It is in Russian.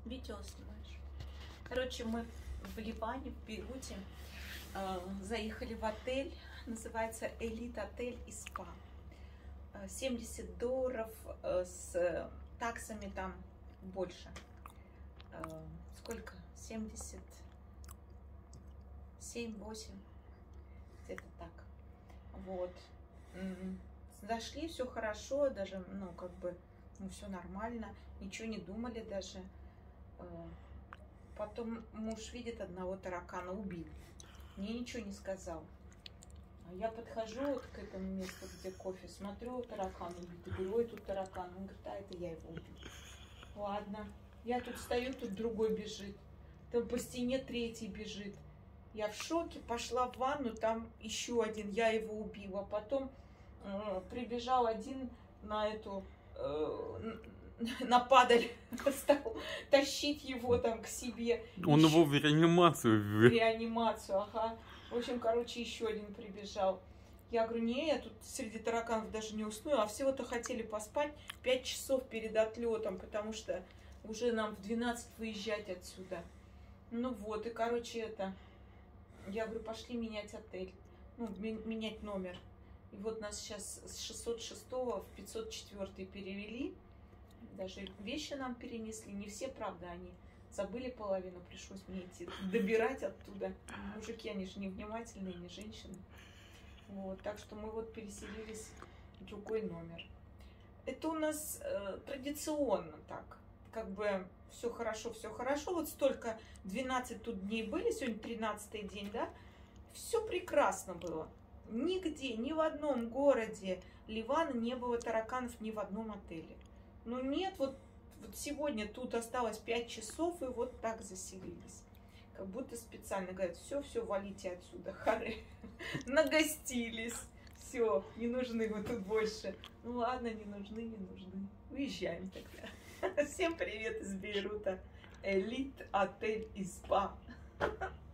Видео снимаешь. Короче, мы в Ливане, в Бейруте, заехали в отель, называется Элит Отель и Спа. $70 с таксами там больше. Сколько? 77-8, где-то так. Вот. Зашли, все хорошо, даже, ну, как бы, ну, все нормально, ничего не думали даже. Потом муж видит одного таракана, убил. Мне ничего не сказал. Я подхожу вот к этому месту, где кофе, смотрю, таракан убит. Говорю, ой, тут таракан. Он говорит, а это я его убил. Ладно. Я тут стою, тут другой бежит. Там по стене третий бежит. Я в шоке, пошла в ванну, там еще один, я его убила. Потом прибежал один на эту... на падаль, стал тащить его там к себе. Он его в реанимацию ввел. В реанимацию, ага. В общем, короче, еще один прибежал. Я говорю, не, я тут среди тараканов даже не усну, а всего-то хотели поспать 5 часов перед отлетом, потому что уже нам в 12 выезжать отсюда. Ну вот, и, короче, это... Я говорю, пошли менять отель, ну, менять номер. И вот нас сейчас с 606 в 504 перевели. Даже вещи нам перенесли. Не все, правда, они забыли половину. Пришлось мне идти добирать оттуда. Мужики, они же невнимательные, не женщины. Вот, так что мы вот переселились в другой номер. Это у нас традиционно так. Как бы все хорошо, все хорошо. Вот столько, 12 тут дней были, сегодня 13-й день, да? Все прекрасно было. Нигде, ни в одном городе Ливана не было тараканов, ни в одном отеле. Ну нет, вот сегодня тут осталось 5 часов, и вот так заселились. Как будто специально говорят, все, валите отсюда, харе. Нагостились. Все, не нужны вы тут больше. Ну ладно, не нужны. Уезжаем тогда. Всем привет из Бейрута. Элит Отель и Спа.